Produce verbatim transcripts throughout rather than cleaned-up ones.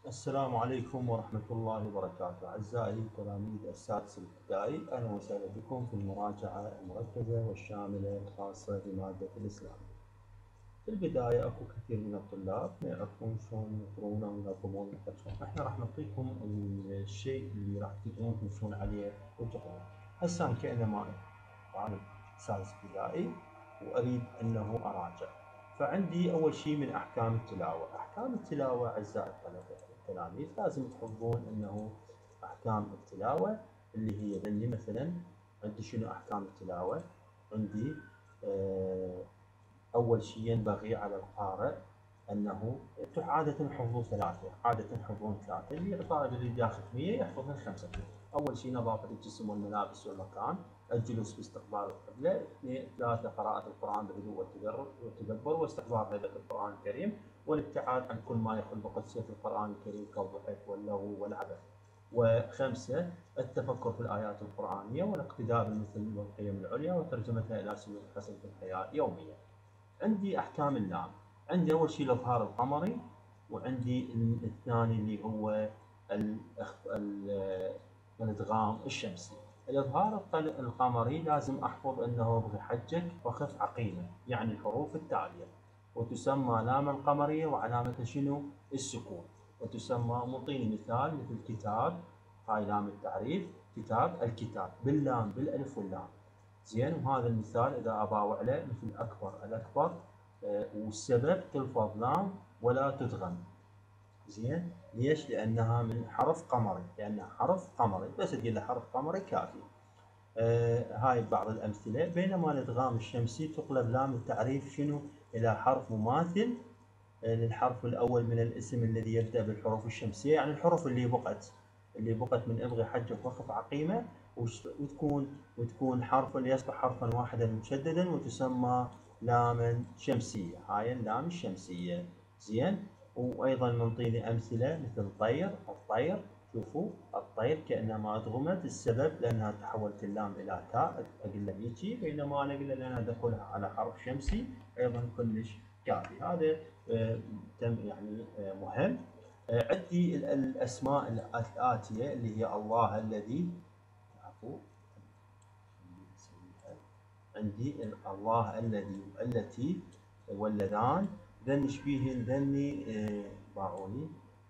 السلام عليكم ورحمة الله وبركاته. أعزائي تلاميذ السادس الابتدائي، أهلا وسهلا بكم في المراجعة المركزة والشاملة الخاصة بمادة الإسلام. في البداية أكو كثير من الطلاب ما يعرفون شلون يقرون وينظمون نفسهم. إحنا راح نعطيكم الشيء اللي راح تقدرون تمشون عليه وتقرون. هسه أنا كأنما طالب سادس ابتدائي وأريد أنه أراجع. فعندي أول شيء من أحكام التلاوة. أحكام التلاوة أعزائي الطلبة التلاميذ لازم تحفظون أنه أحكام التلاوة اللي هي ذني. مثلا عندي شنو أحكام التلاوة؟ عندي آه أول شيء ينبغي على القارئ أنه أنتم عادة حفظوا ثلاثة، عادة يحفظون ثلاثة، اللي الطالب اللي ياخذ مية يحفظون خمسة. أول شيء نظافة الجسم والملابس والمكان، الجلوس باستقبال القبلة، اثنين ثلاثة قراءة القرآن بهدوء والتدبر واستحضار هيبة القرآن الكريم، والابتعاد عن كل ما يخل بقدسية القرآن الكريم كالضحك واللهو والعبث. وخمسة التفكر في الآيات القرآنية والاقتداء بالمثل والقيم العليا وترجمتها إلى سلوك حسن في الحياة يوميا. عندي أحكام اللام. عندي أول شيء الإظهار القمري، وعندي الثاني اللي هو الإدغام الشمسي. الإظهار القمري لازم أحفظ أنه ابغي حجك وخف عقيمة، يعني الحروف التالية، وتسمى لاما قمرية وعلامتها شنو؟ السكون. وتسمى، مطيني مثال مثل كتاب، هاي لام التعريف، كتاب، الكتاب باللام بالألف واللام. زين، وهذا المثال إذا أباوع عليه مثل أكبر، الأكبر. آه والسبب تلفظ لام ولا تدغم. زين، ليش؟ لأنها من حرف قمري، لأنها حرف قمري، بس تقول له حرف قمري كافي. آه هاي بعض الأمثلة. بينما الإدغام الشمسي تقلب لام التعريف شنو؟ إلى حرف مماثل آه للحرف الأول من الاسم الذي يبدأ بالحروف الشمسية، يعني الحروف اللي بقت اللي بقت من ابغي حجك وخف عقيمة، وتكون وتكون حرف اللي يصبح حرفا واحدا مشددا، وتسمى لاما شمسية. هاي اللام الشمسية. زين، وايضا نعطيني امثله مثل طير، الطير، شوفوا الطير كانما ادغمت، السبب لانها تحولت اللام الى تاء، اقول له هيجي، بينما انا اقول له لانها دخلها على حرف شمسي ايضا كلش كافي. هذا آه تم يعني آه مهم. آه عندي الاسماء الاتيه اللي هي الله الذي، عفوا، عندي الله الذي والتي واللذان، ذن شبيهن ذني آه باعوني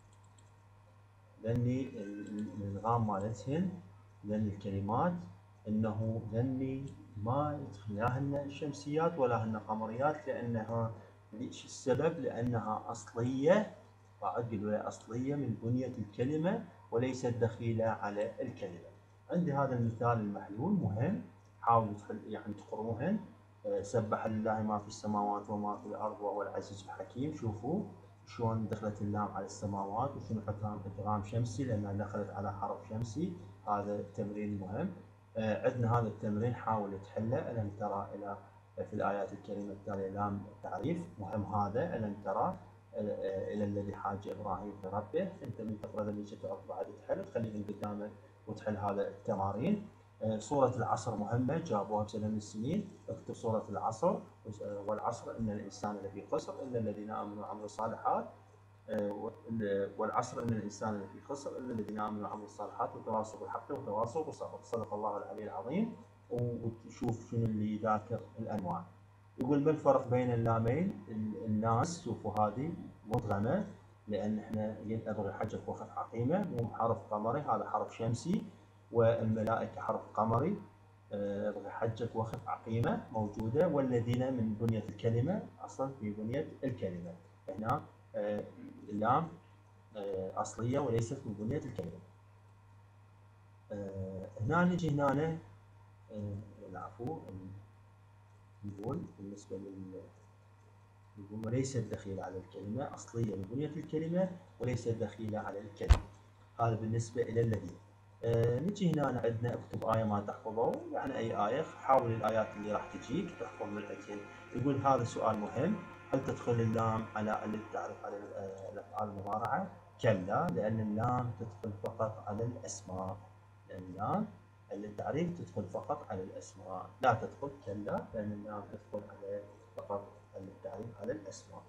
ذني الادغام مالتهن، ذن الكلمات انه ذني ما لا هن شمسيات ولا هن قمريات، لانها ليش السبب؟ لانها اصليه، واعد اصليه من بنيه الكلمه وليست دخيله على الكلمه. عندي هذا المثال المحلول مهم، حاولوا يعني تقروهن. سبح لله ما في السماوات وما في الارض وهو العزيز الحكيم. شوفوا شلون دخلت اللام على السماوات وشنو حكام ادغام شمسي لانها دخلت على حرف شمسي. هذا تمرين مهم. آه عندنا هذا التمرين حاول تحله. الم ترى الى في الايات الكريمه التاليه لام تعريف مهم. هذا الم ترى الى الذي حاج ابراهيم لربه. انت من تقرا ذا تعرف بعد تحل، تخليهم قدامك وتحل هذا التمارين. سورة العصر مهمة، جابوها بسنة من السنين. اكتب سورة العصر، والعصر إن الإنسان لفي خسر إلا الذين آمنوا وعملوا الصالحات. والعصر إن الإنسان لفي خسر إلا الذين آمنوا وعملوا الصالحات وتواصوا بالحق وتواصوا بالصبر. صدق الله العلي العظيم. وتشوف شنو اللي ذاكر الأنواع. يقول ما الفرق بين اللامين؟ الناس، شوفوا هذه مدغمة لأن احنا أبغي حجك وخف عقيمة، مو حرف قمري، هذا حرف شمسي. والملائكة حرف قمري، ابغي حجك وخف عقيمة موجودة. والذين من بنية الكلمة، أصلا في بنية الكلمة هنا اللام أصلية وليست من بنية الكلمة. هنا نجي هنا العفو، نقول بالنسبة لل نقول وليست دخيلة على الكلمة، أصلية من بنية الكلمة وليست دخيلة على الكلمة. هذا بالنسبة إلى الذين. آه نجي هنا عندنا اكتب آية ما تحفظه، يعني أي آية، حاول الآيات اللي راح تجيك تحفظ ملعتين. يقول هذا سؤال مهم، هل تدخل اللام على اللي تعرف على الأفعال المضارعة؟ كلا، لأن اللام تدخل فقط على الأسماء. لأن اللام التعريف تدخل فقط على الأسماء، لا تدخل كلا، لأن اللام تدخل على فقط التعريف على الأسماء.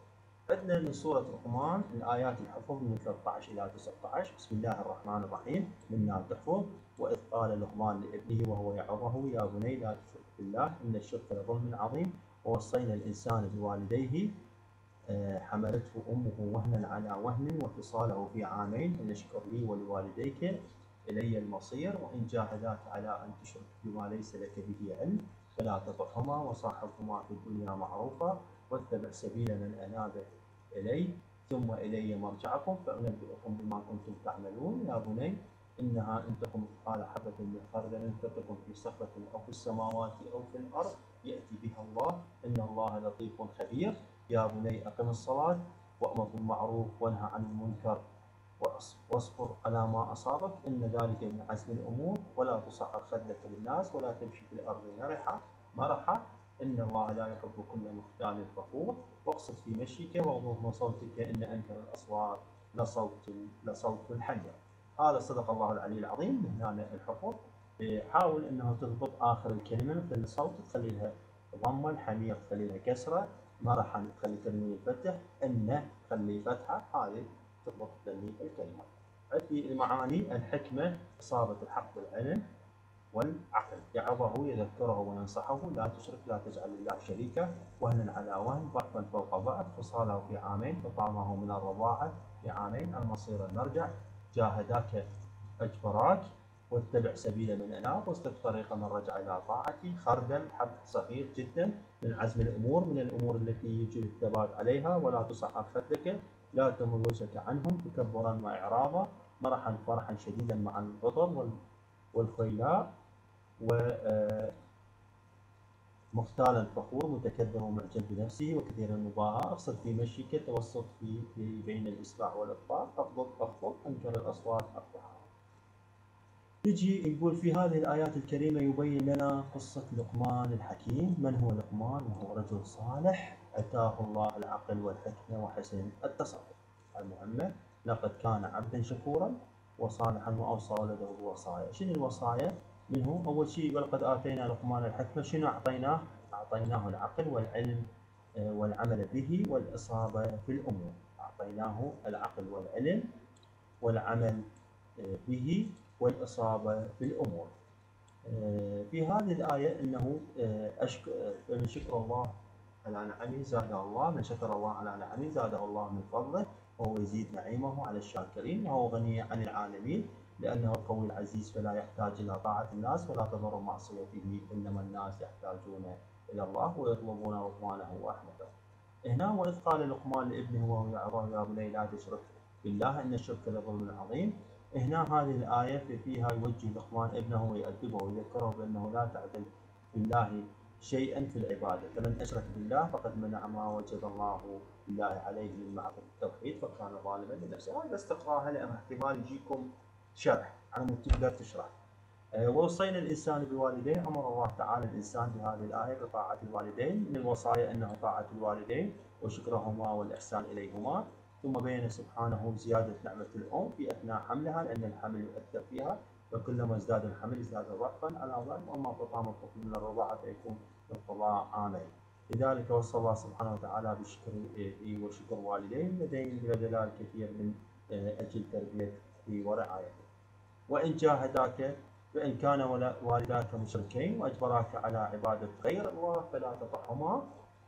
عندنا من سورة لقمان الآيات الحفظ من ثلاثة عشر إلى تسعة عشر. بسم الله الرحمن الرحيم. منها تحفظ: وإذ قال لقمان لابنه وهو يعظه يا بني لا تشرك بالله إن الشرك لظلم عظيم ووصينا الإنسان بوالديه حملته أمه وهنا على وهن وفصاله في عامين أن اشكر لي ولوالديك إلي المصير وإن جاهداك على أن تشرك بما ليس لك به علم فلا تطعهما وصاحبهما في الدنيا معروفا واتبع سبيل من أناب إلي ثم إلي مرجعكم فأنبئكم بما كنتم تعملون. يا بني إنها إن تكن مثقال حبة من خردل فتكن في صخرة أو في السماوات أو في الأرض يأتي بها الله إن الله لطيف خبير. يا بني أقم الصلاة وأمر بالمعروف وانهى عن المنكر واصبر على ما أصابك إن ذلك من عزم الأمور ولا تصعر خدك للناس ولا تمشي في الأرض مرحا مرحا إن الله لا يحب كل مختال فخور واقصد في مشيك واغضض من صوتك إن أنكر الأصوات لصوت لصوت الحمير. هذا صدق الله العلي العظيم. من هنا الحفظ حاول أنه تضبط آخر الكلمة مثل الصوت تخلي لها ضمة، الحمير تخلي لها كسرة، مرحا تخلي تنوين فتح، إن تخلي فتحة، هذه تضبط تنوين الكلمة. عندي المعاني: الحكمة إصابة الحق بالعلم والعقل، يعظه يذكره وينصحه لا تشرك لا تجعل الله شريكا وهنا على وهن ضعفا فوق ضعف فصاله في عامين فطعمه من الرضاعة في عامين المصير المرجع جاهداك أجبراك واتبع سبيل من أناب واسلك طريق من رجع إلى طاعتي. خردل حب صغير جدا من عزم الأمور من الأمور التي يجب الثبات عليها ولا تصعر خدك لا تمل وجهك عنهم تكبرا وإعراضا مرحا فرحا شديدا مع البطر والخيلاء ومختالا فخور متكبر ومعجب بنفسه وكثير المباهاة. اقصد في مشيك توسط في, في بين الإسراع والإبطاء اخفض اخفض انكر الأصوات أقبحها. نجي نقول في هذه الآيات الكريمة يبين لنا قصة لقمان الحكيم. من هو لقمان؟ وهو رجل صالح أتاه الله العقل والحكمة وحسن التصرف. المهمة: لقد كان عبدا شكورا وصالحا وأوصى ولده بوصايا. شنو الوصايا؟ منه أول شيء: ولقد آتينا لقمان الحكمة. شنو أعطيناه؟ أعطيناه العقل والعلم والعمل به والإصابة في الأمور. أعطيناه العقل والعلم والعمل به والإصابة في الأمور. في هذه الآية أنه من شكر الله على نعمه زاده الله، من شكر الله على نعمه زاده الله من فضله وهو يزيد نعيمه على الشاكرين وهو غني عن العالمين لأنه القوي العزيز فلا يحتاج إلى طاعة الناس ولا تضر معصيته إنما الناس يحتاجون إلى الله ويطلبون رضوانه ورحمته. هنا: وإذ قال لقمان لابنه وهو يعظه يا بني لا تشرك بالله إن الشرك لظلم عظيم. هنا هذه الآية في فيها يوجه لقمان ابنه ويؤدبه ويذكره بأنه لا تعدل بالله شيئا في العبادة فمن أشرك بالله فقد منع ما وجب الله بالله عليه من معرفة التوحيد فكان ظالما لنفسه. هذا استقراها لأن احتمال يجيكم شرح على مود تقدر تشرح. أه ووصينا الإنسان بوالديه. أمر الله تعالى الإنسان بهذه الآية بطاعة الوالدين. من الوصايا أنه طاعة الوالدين وشكرهما والإحسان إليهما. ثم بين سبحانه زيادة نعمة الأم في أثناء حملها لأن الحمل يؤثر فيها وكلما ازداد الحمل ازداد ضعفا على ضعف وأما فطام الطفل من الرضاعة فيكون القضاء عامين. لذلك وصى الله سبحانه وتعالى بشكره وشكر والديه لديهم بدلال كثير من أجل تربيته ورعايته. وإن جاهداك فإن كان والداك مشركين وأجبراك على عبادة غير الله فلا تطعهما.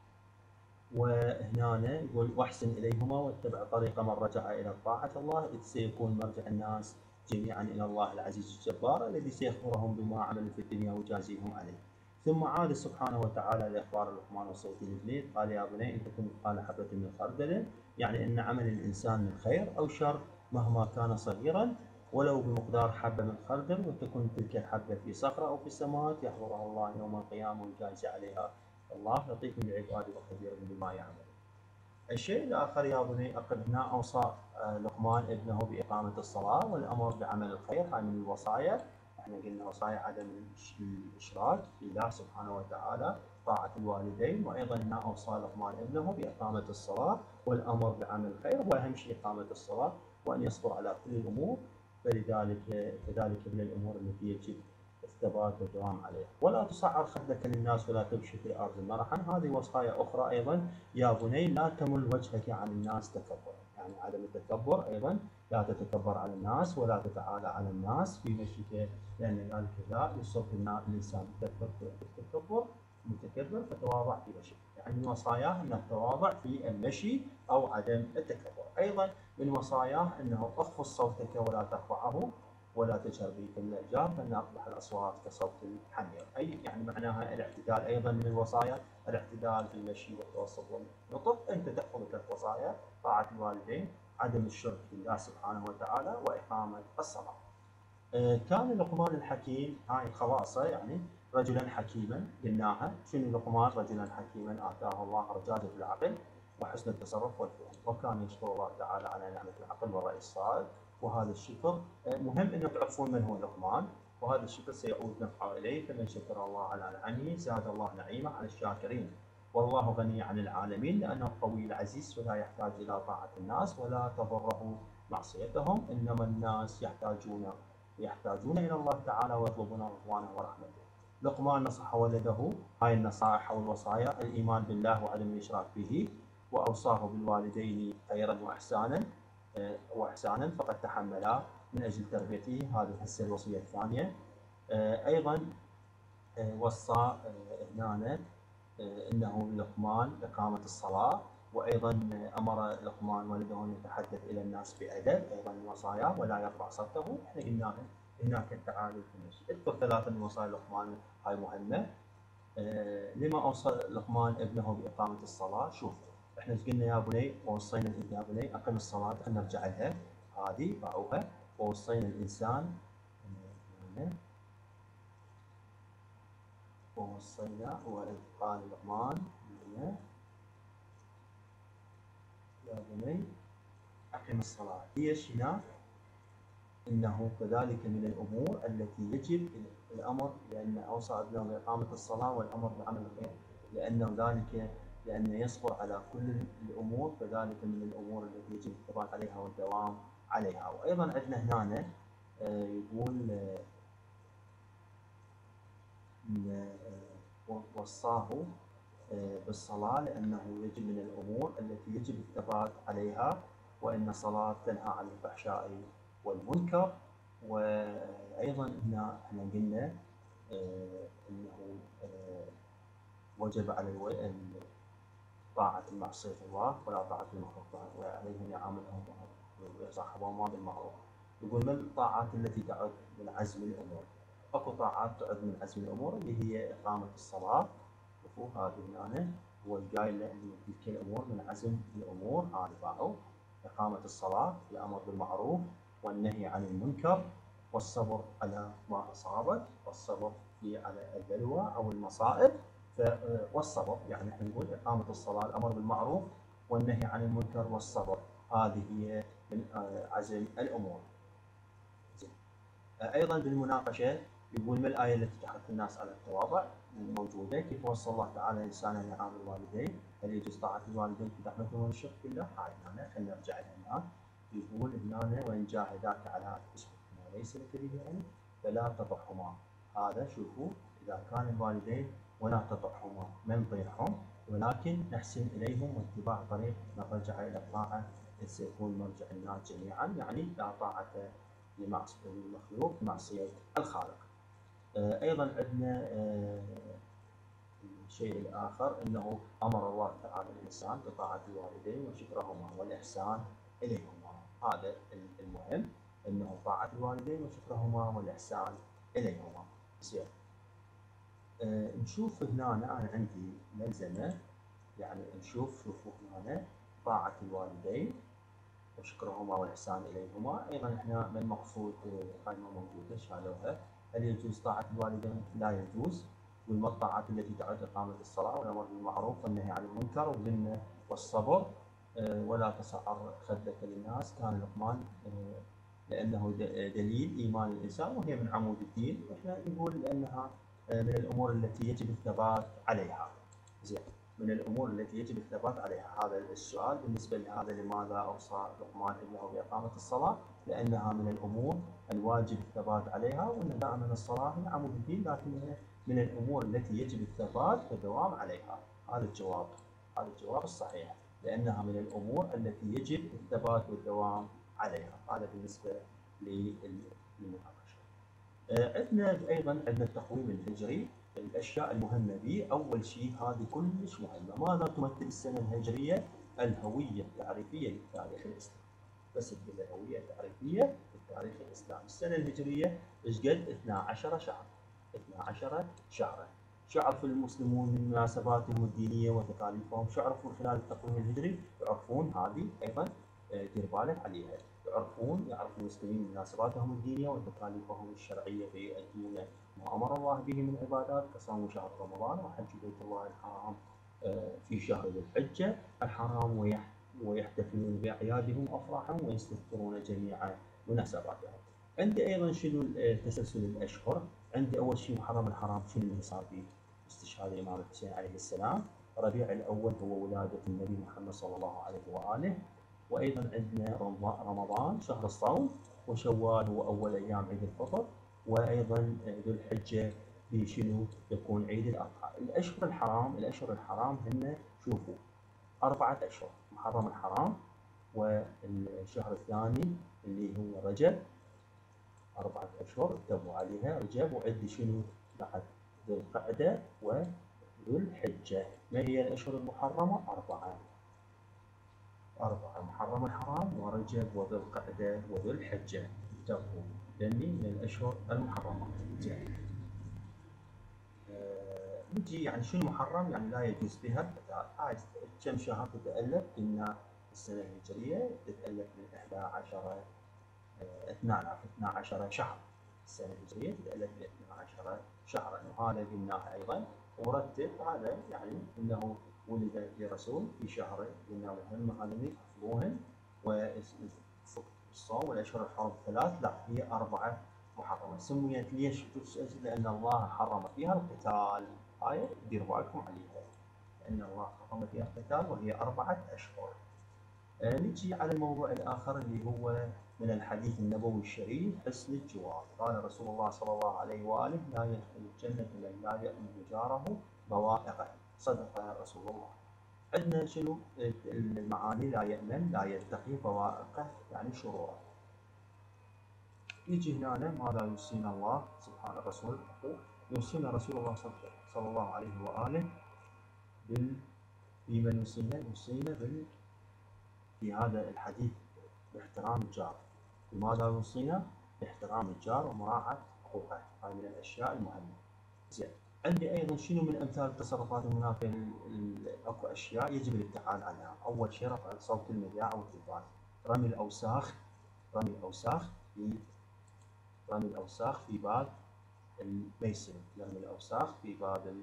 وهنا يقول: واحسن إليهما واتبع طريق من رجع إلى طاعة الله إذ سيكون مرجع الناس جميعا إلى الله العزيز الجبار الذي سيخبرهم بما عملوا في الدنيا ويجازيهم عليه. ثم عاد سبحانه وتعالى لإخبار لقمان وصية الابنين قال: يا بني إن تكن مثقال حبة من خردل، يعني أن عمل الإنسان من خير أو شر مهما كان صغيرا ولو بمقدار حبة من خردل وتكون تلك الحبة في صخرة أو في السماوات يحضرها الله يوم القيامة ويجازي عليها الله لطيف بعباده وخبير بما يعمل. الشيء الآخر: يا بني أقم. هنا أوصى لقمان ابنه بإقامة الصلاة والأمر بعمل الخير. هاي من الوصايا. احنا قلنا وصايا عدم الإشراك بالله سبحانه وتعالى، طاعة الوالدين، وأيضا هنا أوصى لقمان ابنه بإقامة الصلاة والأمر بعمل الخير وأهم شيء إقامة الصلاة وأن يصبر على كل الأمور فلذلك كذلك من الأمور التي يجب الثبات والدوام عليها. ولا تصعر خدك للناس ولا تمشي في الأرض مرحا. هذه وصايا أخرى أيضا. يا بني لا تمل وجهك عن الناس تكبرا، يعني عدم التكبر أيضا، لا تتكبر على الناس ولا تتعالى على الناس في مشيك، لأن ذلك لا يصب الإنسان بالتكبر متكبر فتواضع في مشي. يعني من وصاياه أنه التواضع في المشي أو عدم التكبر. أيضا من وصاياه أنه اخفض صوتك ولا ترفعه ولا تجهر به كالإعجاب فإن أقبح الأصوات كصوت الحمير. أي يعني معناها الاعتدال. أيضا من الوصايا الاعتدال في المشي والتوسط والنطق. أنت تأخذ ثلاث وصايا: طاعة الوالدين، عدم الشرك بالله سبحانه وتعالى، وإقامة الصلاة. كان لقمان الحكيم، هاي خواصه يعني، رجلا حكيما. قلناها شنو لقمان؟ رجلا حكيما آتاه الله رجاجة العقل وحسن التصرف والفهم، وكان يشكر الله تعالى على نعمة العقل والرأي الصائب. وهذا الشكر مهم أنه تعرفون من هو لقمان، وهذا الشكر سيعود نفعه إليه. فمن شكر الله على نعمه زاد الله نعيمه على الشاكرين. والله غني عن العالمين لأنه القوي العزيز ولا يحتاج إلى طاعة الناس ولا تضره معصيتهم. إنما الناس يحتاجون يحتاجون إلى الله تعالى ويطلبون رضوانه ورحمته. لقمان نصح ولده، هاي النصائح والوصايا: الإيمان بالله وعدم الإشراك به، وأوصاه بالوالدين خيرا وإحسانا وإحسانا فقد تحملا من أجل تربيته. هذه هسه الوصية الثانية. أيضا وصى هنا انه لقمان اقامه الصلاه، وايضا امر لقمان ولده ان يتحدث الى الناس بادب. ايضا من وصاياه ولا يرفع صوته. احنا قلنا هناك التعالي في المشي. اذكر ثلاثه من وصايا لقمان، هاي مهمه. آه لما اوصى لقمان ابنه باقامه الصلاه؟ شوف احنا ايش قلنا؟ يا بني، ووصينا يا بني اقم الصلاه، خلينا نرجع لها هذه باعوها. ووصينا الانسان ووصينا وإذ قال لقمان يا بني أقم الصلاة. ليش هنا؟ إنه كذلك من الأمور التي يجب الأمر، لأن أوصى ابنه بإقامة الصلاة والأمر بعمل الخير، لأنه ذلك لأنه يصبر على كل الأمور، كذلك من الأمور التي يجب الثبات عليها والدوام عليها. وأيضا عندنا هنا يقول وصاه بالصلاة لأنه يجب من الأمور التي يجب الثبات عليها، وإن الصلاة تنهى عن الفحشاء والمنكر. وأيضا هنا احنا قلنا أنه وجب على طاعة معصية الله ولا طاعة المخلوق، وعليهم يعاملهم ويصاحبهم بالمعروف. يقول من الطاعات التي تعد من عزم الأمور؟ اكو طاعات تعد من عزم الامور اللي هي اقامه الصلاه. شوفوا هذه هنا هو قايل له انه تلك الامور من عزم الامور. هذه باعوا اقامه الصلاه، الامر بالمعروف والنهي عن المنكر، والصبر على ما اصابك، والصبر في على البلوى او المصائب. والصبر يعني احنا نقول اقامه الصلاه، الامر بالمعروف والنهي عن المنكر والصبر، هذه هي من عزم الامور. ايضا بالمناقشه يقول ما الآية التي تحث الناس على التواضع؟ موجودة. كيف وصى الله تعالى الإنسان أن يعامل الوالدين؟ هل يجوز طاعة الوالدين في رحمتهم والشرك بالله؟ هاي هنا خلينا نرجع لها هنا. يقول هنا وإن جاهداك على أن تشرك ما ليس لك به علم فلا تطعهما. هذا شوفوا إذا كان الوالدين ولا تطعهما ما نطيعهم، ولكن نحسن إليهم واتباع طريق نرجع إلى الطاعة سيكون مرجع الناس جميعا. يعني لا طاعة للمخلوق معصية الخالق. أيضا عندنا الشيء الآخر أنه أمر الله تعالى الإنسان بطاعة الوالدين وشكرهما والإحسان إليهما. هذا المهم، أنه طاعة الوالدين وشكرهما والإحسان إليهما. زين. أه نشوف هنا أنا عندي ملزمة، يعني نشوف شوفوا هنا طاعة الوالدين وشكرهما والإحسان إليهما. أيضا إحنا من المقصود هاي ما موجودة شالوها. هل يجوز طاعة الوالدين؟ لا يجوز. وما الطاعات التي تعد إقامة الصلاة والأمر بالمعروف والنهي عن المنكر وذم والصبر. أه ولا تصعر خدك للناس. كان لقمان أه لأنه دليل إيمان الإنسان وهي من عمود الدين. وإحنا نقول لأنها أه من الأمور التي يجب الثبات عليها. زين. من الأمور التي يجب الثبات عليها. هذا السؤال بالنسبة لهذا لماذا أوصى لقمان ابنه بإقامة الصلاة؟ لأنها من الأمور الواجب الثبات عليها، وأن دائما الصلاة هي عمود الدين، لكنها من الأمور التي يجب الثبات والدوام عليها. هذا الجواب، هذا الجواب الصحيح، لأنها من الأمور التي يجب الثبات والدوام عليها. هذا بالنسبة للمناقشة. عندنا أيضا عندنا التقويم الهجري. الأشياء المهمة به، أول شيء هذه كلش مهمة، ماذا تمثل السنة الهجرية؟ الهوية التعريفية للتاريخ الإسلامي. بس تقول الهوية التعريفية للتاريخ الإسلامي. السنة الهجرية إيش قد؟ اثنا عشر شهر، اثنا عشر شهرا. شو يعرف المسلمون من مناسباتهم الدينية وتكاليفهم؟ شو يعرفوا خلال التقويم الهجري؟ يعرفون هذه أيضا، دير بالك عليها. يعرفون يعرف المسلمين مناسباتهم الدينية وتكاليفهم الشرعية فيؤدون ما أمر الله به من عبادات كصوم شهر رمضان وحج بيت الله الحرام في شهر ذي الحجة الحرام، ويحتفلون بأعيادهم وأفراحهم ويستذكرون جميع مناسباتهم. عندي أيضا شنو تسلسل الأشهر. عندي أول شيء محرم الحرام، شنو اللي صار فيه؟ استشهاد الإمام الحسين عليه السلام. ربيع الأول هو ولادة النبي محمد صلى الله عليه وآله. وأيضا عندنا رمضان شهر الصوم، وشوال هو أول أيام عيد الفطر، وأيضا ذو الحجة في شنو يكون عيد الأضحى. الأشهر الحرام، الأشهر الحرام هن شوفوا أربعة أشهر. محرم الحرام، والشهر الثاني اللي هو رجب، أربعة أشهر اكتبوا عليها رجب، وعندي شنو بعد؟ ذو القعدة وذو الحجة. ما هي الأشهر المحرمة؟ أربعة. أربعة: محرم الحرام ورجب وذو القعدة وذو الحجة. اكتبوا لأني من الأشهر المحرمة. زين. أه نجي يعني شنو محرم؟ يعني لا يجوز بها القتال. هاي كم شهر تتألف؟ قلنا السنة الهجرية تتألف من إحدى عشر اثنا عشر شهر. السنة الهجرية تتألف من اثنا عشر شهرا، وهذا قلناه أيضا. ورتب هذا يعني أنه ولد لرسول في شهر، قلنا مهم هذا يحفظوهن. والصوم والأشهر الحرم ثلاث، لا هي أربعة محرمة. سميت ليش؟ لأن الله حرم فيها القتال. هاي ديروا بالكم عليها، لأن الله حرم فيها القتال وهي أربعة أشهر. آه نجي على الموضوع الآخر اللي هو من الحديث النبوي الشريف، حسن الجوار. قال رسول الله صلى الله عليه وآله: لا يدخل الجنة من لا يأمن جاره بوائقه. صدق رسول الله. عندنا شنو المعاني؟ لا يأمن، لا يتقي، بوائقه يعني شروره. يجي هنا ماذا يوصينا الله سبحانه الرسول؟ يوصينا رسول الله صلى الله عليه وآله بال بمن يوصينا؟ يوصينا بال في هذا الحديث باحترام الجار. لماذا يوصينا؟ باحترام الجار ومراعاة حقوقه. هذه من الأشياء المهمة. زين. عندي أيضا شنو من أمثال التصرفات المنافية؟ أكو أشياء يجب الابتعاد عنها. أول شيء رفع صوت المذياع أو التلفاز. رمي الأوساخ، رمي الأوساخ في رمي الأوساخ في باب الميسر. رمي الأوساخ في باب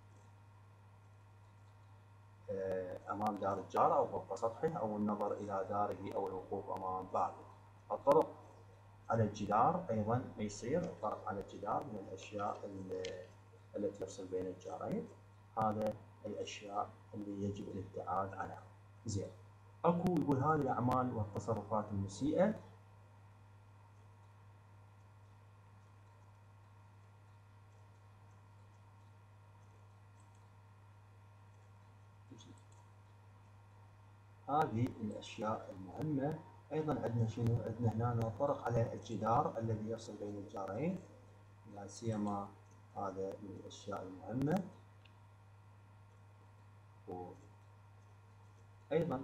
أمام دار الجار أو فوق سطحه، أو النظر إلى داره أو الوقوف أمام بابه. الطرق على الجدار أيضا ما يصير. الطرق على الجدار من الأشياء التي تفصل بين الجارين. هذا الأشياء اللي يجب الابتعاد عنها. زين. أكو يقول هذه الأعمال والتصرفات المسيئة هذه الأشياء المهمة. أيضا عندنا شنو؟ عندنا هنا طرق على الجدار الذي يفصل بين الجارين، لا سيما هذا من الأشياء المهمة. أيضا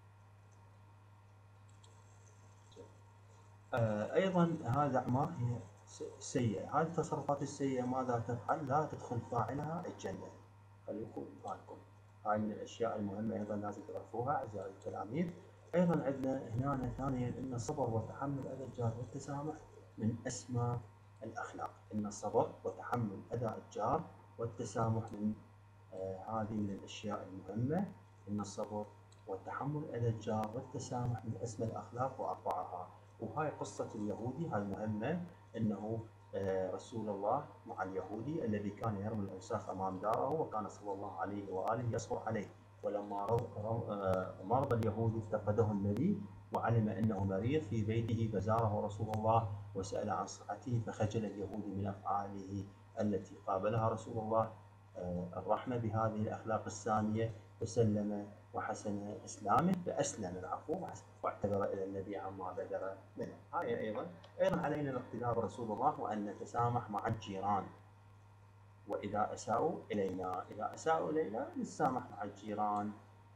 أيضا هذا أعمال هي سيئة. هذه التصرفات السيئة ماذا تفعل؟ لا تدخل فاعلها الجنة. خليكم بالكم، هاي من الأشياء المهمة أيضا لازم تعرفوها أعزائي التلاميذ. أيضا عندنا هنا ثانيا أن الصبر وتحمل أذى الجار والتسامح من أسمى الأخلاق. أن الصبر وتحمل أذى الجار والتسامح من آه هذه من الأشياء المهمة. أن الصبر وتحمل أذى الجار والتسامح من أسمى الأخلاق وأرفعها. وهاي قصة اليهودي هاي مهمة، أنه رسول الله مع اليهودي الذي كان يرمي الأوساخ أمام داره، وكان صلى الله عليه وآله يصبر عليه. ولما مرض اليهودي افتقده النبي وعلم أنه مريض في بيته فزاره رسول الله وسأل عن صحته، فخجل اليهودي من أفعاله التي قابلها رسول الله الرحمة بهذه الأخلاق السامية، فسلم وحسن إسلامه، فأسلم العفو واعتذر إلى النبي عما بدر منه. هاي أيضا أيضا علينا الاقتداء برسول الله وأن نتسامح مع الجيران، وإذا أساءوا إلينا إذا أساءوا إلينا نتسامح مع الجيران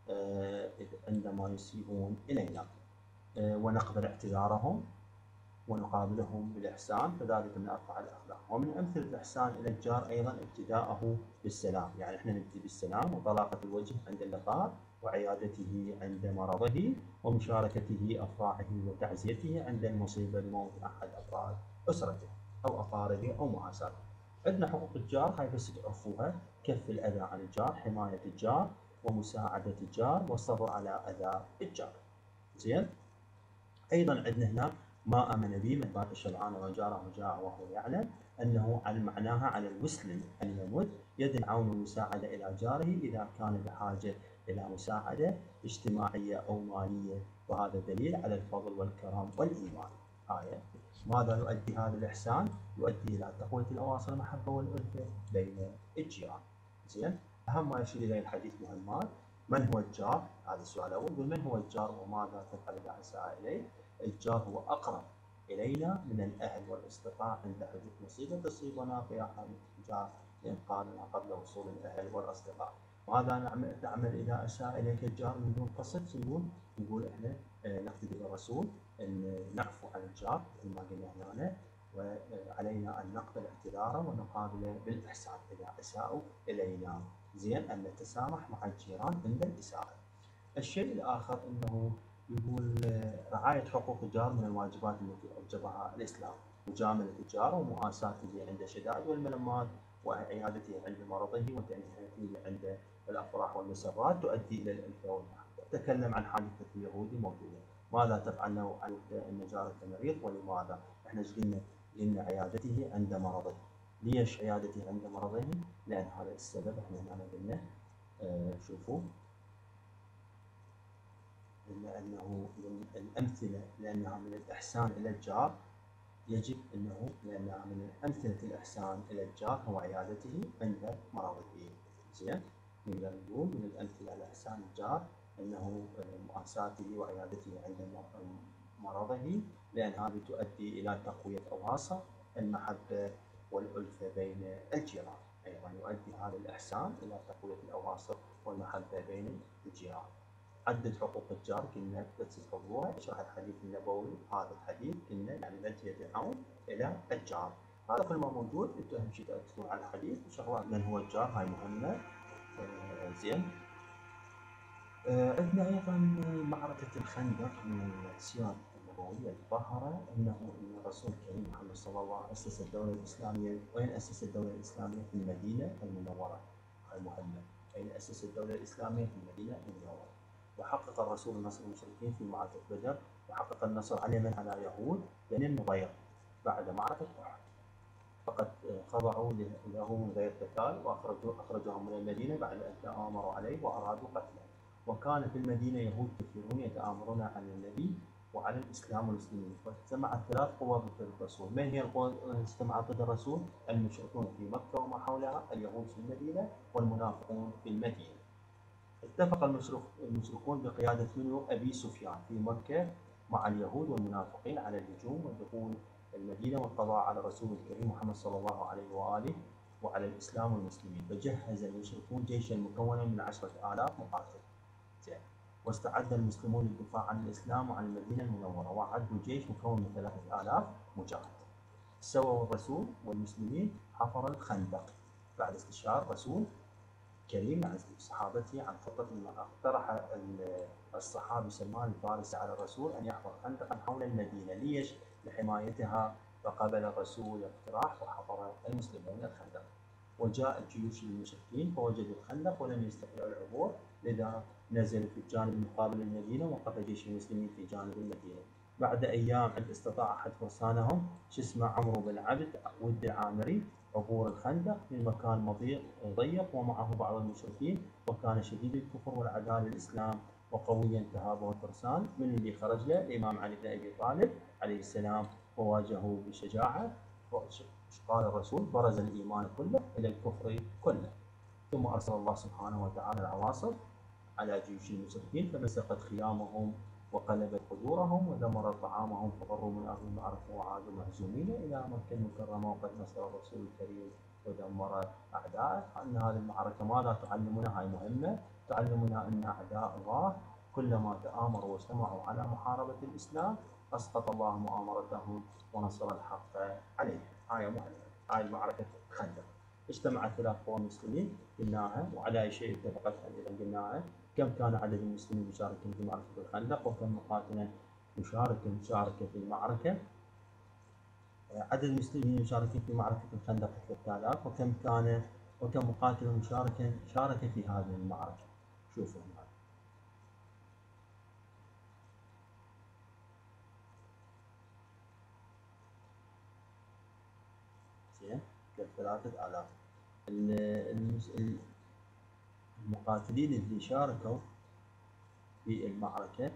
عندما يسيئون إلينا، ونقبل اعتذارهم ونقابلهم بالإحسان، فذلك من أرفع الأخلاق. ومن أمثلة الإحسان إلى الجار أيضا ابتداءه بالسلام، يعني إحنا نبدأ بالسلام وطلاقة الوجه عند اللقاء، وعيادته عند مرضه، ومشاركته أفراحه وتعزيته عند المصيبة لموت أحد أفراد أسرته أو أقاربه أو معاساته. عندنا حقوق الجار هاي بس تعرفوها: كف الأذى عن الجار، حماية الجار، ومساعدة الجار، والصبر على أذى الجار. زين. أيضا عندنا هنا ما آمن به من بات شبعان وجاره جاع وهو يعلم، أنه على معناها على المسلم أن يمد يد العون والمساعدة إلى جاره إذا كان بحاجة إلى مساعدة اجتماعية أو مالية، وهذا دليل على الفضل والكرم والإيمان. آية. ماذا يؤدي هذا الإحسان؟ يؤدي إلى تقوية الأواصر المحبة والألفة بين الجيران. زين. أهم ما يشير إليه الحديث مهمات: من هو الجار؟ هذا السؤال الأول. ومن هو الجار وماذا تفعل إذا أساء إليه؟ الجار هو أقرب إلينا من الأهل والأصدقاء عند حدوث مصيبة تصيبنا في أحد الجار لإنقاذنا قبل وصول الأهل والأصدقاء. وهذا نعمل, نعمل إذا أساء إليك الجار من دون قصد. نقول نقول إحنا نقتدي بالرسول أن نعفو عن الجار مثل ما قلنا هنا، وعلينا أن نقبل اعتذاره ونقابله بالإحسان إذا أساءوا إلينا. زين. أن نتسامح مع الجيران عند الإساءة. الشيء الآخر أنه يقول رعاية حقوق الجار من الواجبات التي أوجبها الإسلام: مجاملة الجار ومؤاساته عند الشدائد والملمات، وعيادته عند مرضه، وتأنيته عند الأفراح والمسرات، تؤدي إلى الألفة والمحبة. تكلم عن حادثة اليهودي موجودة: ماذا تفعل لو علمت أن جارك مريض ولماذا؟ احنا قلنا قلنا عيادته عند مرضه. ليش عيادته عند مرضه؟ لأن هذا السبب احنا هنا قلنا آه شوفوا لأنه من الأمثلة لأنها من الإحسان إلى الجار، يجب أنه لأنها من أمثلة الإحسان إلى الجار هو عيادته عند مرضه. زين. نقدر نقول من الأمثلة على إحسان الجار أنه مؤاساته وعيادته عند مرضه، لأن هذه تؤدي إلى تقوية أواصر المحبة والألفة بين الجيران. أيضا يؤدي هذا الإحسان إلى تقوية الأواصر والمحبة بين الجيران. عدد حقوق الجار كنا تذكروها، اشرح الحديث النبوي هذا الحديث كنا يعني مد يد العون الى الجار. هذا كل ما موجود. انتم اهم شيء تركزون على الحديث وشغلات من هو الجار، هاي مهمه. آه زين. آه عندنا ايضا معركه الخندق من السير النبويه الظاهره، انه ان الرسول الكريم محمد صلى الله عليه وسلم اسس الدوله الاسلاميه. وين اسس الدوله الاسلاميه؟ في المدينه المنوره. هاي مهمه. اين اسس الدوله الاسلاميه؟ في المدينه المنوره. وحقق الرسول نصر المشركين في معركة بدر، وحقق النصر على من؟ على يهود بني النضير بعد معركة أحد، فقد خضعوا له من غير قتال، وأخرجوا أخرجهم من المدينة بعد أن تآمروا عليه وأرادوا قتله. وكان في المدينة يهود كثيرون يتآمرون على النبي وعلى الإسلام والمسلمين، فاجتمعت ثلاث قوى ضد الرسول. من هي القوى التي اجتمعت ضد الرسول؟ المشركون في مكة وما حولها، اليهود في المدينة، والمنافقون في المدينة. اتفق المشركون بقيادة منه أبي سفيان في مكة مع اليهود والمنافقين على الهجوم ودخول المدينة والقضاء على الرسول الكريم محمد صلى الله عليه وآله وعلى الإسلام والمسلمين. فجهز المشركون جيشا مكونا من عشرة آلاف مقاتل. واستعد المسلمون للدفاع عن الإسلام وعن المدينة المنورة، وأعدوا جيش مكون من ثلاثة آلاف مجاهد. سووا الرسول والمسلمين حفر الخندق بعد استشار الرسول كريم عن صحابته عن خطة المرأة. اقترح الصحابي سلمان الفارسي على الرسول أن يحفر خندقا حول المدينة. ليش؟ لحمايتها. فقبل الرسول الاقتراح وحفر المسلمون الخندق. وجاءت جيوش المشركين فوجدوا الخندق ولم يستطيعوا العبور، لذا نزلوا في الجانب المقابل للمدينة، وقف جيش المسلمين في جانب المدينة. بعد أيام عند استطاع أحد فرسانهم شو اسمه عمرو بن عبد ود العامري عبور الخندق من مكان ضيق ومعه بعض المشركين، وكان شديد الكفر والعداء للإسلام وقويا كهابه الفرسان. من اللي خرج له؟ الإمام علي بن أبي طالب عليه السلام، وواجهه بشجاعة. ايش قال الرسول؟ برز الإيمان كله إلى الكفر كله. ثم أرسل الله سبحانه وتعالى العواصف على جيوش المشركين فمزقت خيامهم وقلبت قدورهم ودمرت طعامهم ففروا من أرض المعركة وعادوا مهزومين إلى مكة المكرمة. وقد نصر الرسول الكريم ودمر أعداءه. أن هذه المعركة ماذا تعلمنا؟ هاي مهمة، تعلمنا أن أعداء الله كلما تآمروا واجتمعوا على محاربة الإسلام أسقط الله مؤامرتهم ونصر الحق عليهم. هاي مهمة. هاي معركة خندق. اجتمعت ثلاث قوى المسلمين قلناها، وعلى أي شيء اتفقت أيضا قلناها. كم كان عدد المسلمين المشاركين في معركة الخندق، وكم مقاتلا مشاركة مشاركة في المعركة. عدد المسلمين المشاركين في معركة الخندق ثلاثة آلاف، وكم كان وكم مقاتل مشاركا شارك في هذه المعركة. شوفوا هنا زين، ثلاثة آلاف. المقاتلين اللي شاركوا في المعركة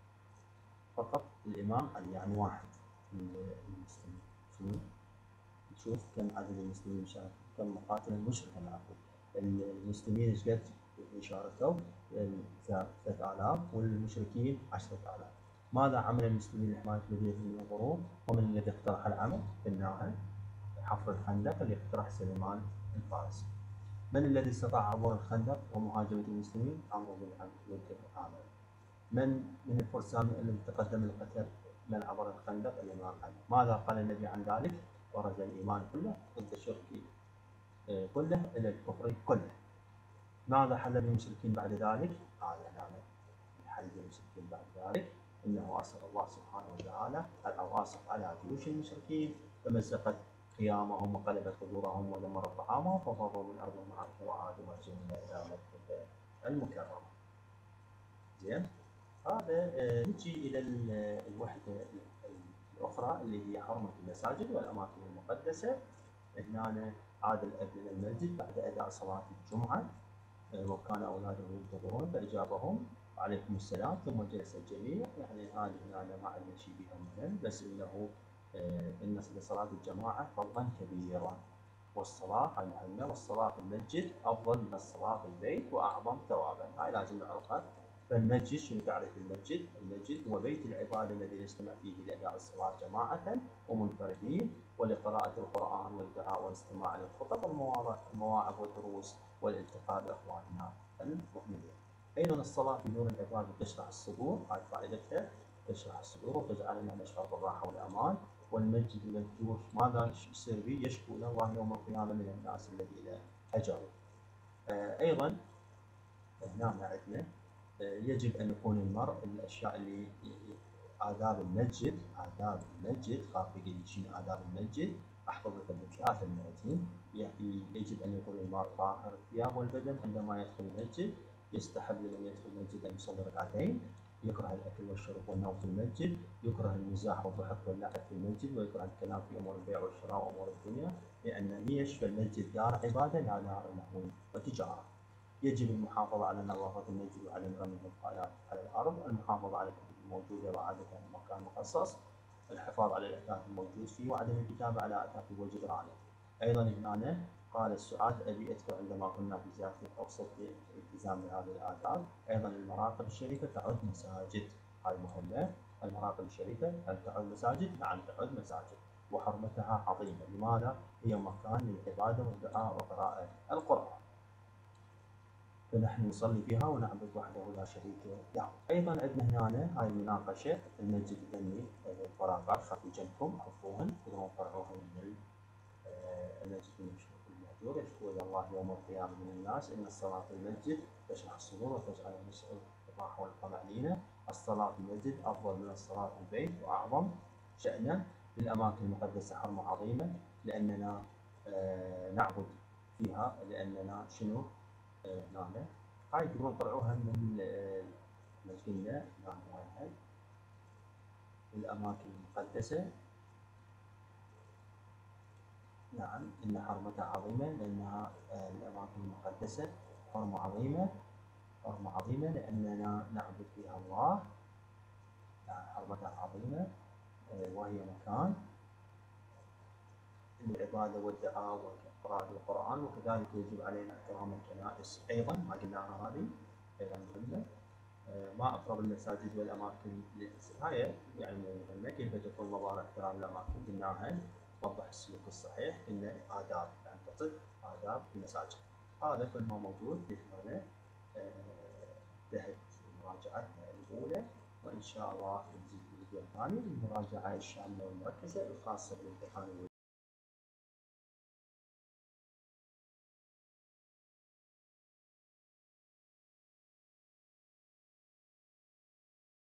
فقط الإمام علي، يعني واحد من المسلمين. شنو؟ نشوف كم عدد المسلمين المشاركين، كم مقاتل مشركا عفوا. المسلمين ايش قد شاركوا؟ ثلاثة آلاف، والمشركين عشرة آلاف. ماذا عمل المسلمين لحماية مدينة من الغروب؟ ومن الذي اقترح العمل؟ قلناها حفر الخندق اللي اقترح سليمان الفارسي. من الذي استطاع عبور الخندق ومهاجمة المسلمين؟ عمرو بن عبد العامر. من من الفرسان الذي تقدم للقتال من عبر الخندق؟ الإمام علي. ماذا قال النبي عن ذلك؟ برز الإيمان كله ضد الشرك كله إلى الكفر كله. ماذا حل بالمشركين بعد ذلك؟ هذا نعم حل بالمشركين بعد ذلك إنه أرسل الله سبحانه وتعالى العواصف على جيوش المشركين فمزقت قيامهم وقلبت قدورهم ودمرت طعامهم ففروا من أرض المعركة وعادوا مهزومين إلى مكة المكرمة. زين، هذا نجي إلى الوحدة الأخرى اللي هي حرمة المساجد والأماكن المقدسة. هنا عاد الأب إلى المسجد بعد أداء صلاة الجمعة وكان أولاده ينتظرون فأجابهم عليكم السلام ثم جلس الجميع. يعني هذه هنا ما عندنا شيء بها مهم، بس إنه إن لصلاة الجماعة فضلا كبيرا، والصلاة هاي مهمة، والصلاة في المسجد أفضل من الصلاة في البيت وأعظم ثوابا. هاي لازم نعرفها. فالمسجد شنو تعرف المسجد؟ المسجد هو بيت العبادة الذي نجتمع فيه لأداء الصلاة جماعة ومنفردين ولقراءة القرآن والدعاء والاستماع للخطب والمواعظ والدروس والالتقاء بإخواننا المؤمنين. أيضا الصلاة في نور العبادة تشرح الصدور، هاي فائدتها، تشرح الصدور وتجعلنا نشعر بالراحة والأمان. والمسجد المفتوح ماذا يصير به؟ يشكو إلى الله يوم القيامة من الناس الذين هجروا. أيضا هنا عندنا يجب أن يكون المرء الأشياء اللي آداب المسجد، آداب المسجد خاف يقول شنو آداب المسجد؟ أحفظ لك بالثلاثة المئتين. يجب أن يكون المرء طاهر الثياب والبدن عندما يدخل المسجد. يستحب لمن يدخل المسجد أن يصلي ركعتين. يكره الأكل والشرب والنوم في المسجد. يكره المزاح والضحك واللعب في المسجد. ويكره الكلام في أمور البيع والشراء وأمور الدنيا، لأن ليش؟ فالمسجد دار عبادة لا دار لهو وتجارة. يجب المحافظة على نظافة المسجد وعدم رمي النفايات على الأرض. المحافظة على الكتب الموجودة وعادة مكان مخصص. الحفاظ على الأثاث الموجود فيه وعدم الكتابة على أثاثه وجدرانه. أيضا هنا قال السعاد أبي أذكر عندما كنا في زيارة أوصف الالتزام بهذه الآداب. أيضا المراقب الشريفة تعد مساجد، هاي مهمة. المراقب الشريفة هل تعد مساجد؟ نعم تعد مساجد، وحرمتها عظيمة. لماذا؟ هي مكان للعبادة والدعاء وقراءة القرآن، فنحن نصلي فيها ونعبد وحده لا شريك له. ايضا عندنا هنا هاي المناقشه. المسجد يبني الفراغات خلفي جنبكم حفوهن تقدرون تفرعوهن من المسجد المهجور. يشكو الى الله يوم القيامه من الناس ان الصلاه في المسجد تشرح الصدور وتجعل المسجد الراحه والطمانينه. الصلاه في المسجد افضل من الصلاه في البيت واعظم شأنا. للاماكن المقدسه حرمه عظيمه لاننا نعبد فيها، لاننا شنو؟ نعم هاي تقدرون تطلعوها من المسجد نعم هاي الأماكن المقدسة. نعم إن حرمتها عظيمة لأنها الأماكن المقدسة حرمة عظيمة. حرمة عظيمة لأننا نعبد فيها الله، حرمتها عظيمة، وهي مكان للعبادة والدعاء وقراءة القرآن، وكذلك يجب علينا احترام الكنائس أيضا، ما قلناها هذه أيضا مهمة. ما أقرب المساجد والأماكن للسعاية يعني مهمة، كيف تكون مظاهر احترام الأماكن قلناها، توضح السلوك الصحيح، إن آداب يعني تصف آداب المساجد. هذا كل ما موجود في هنا. انتهت مراجعتنا الأولى، وإن شاء الله نزيد في الفيديو الثاني المراجعة الشاملة والمركزة الخاصة بالامتحان.